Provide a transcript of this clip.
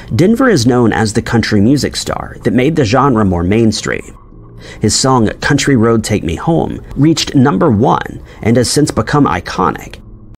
Denver is known as the country music star that made the genre more mainstream. His song Country Road Take Me Home reached #1 and has since become iconic,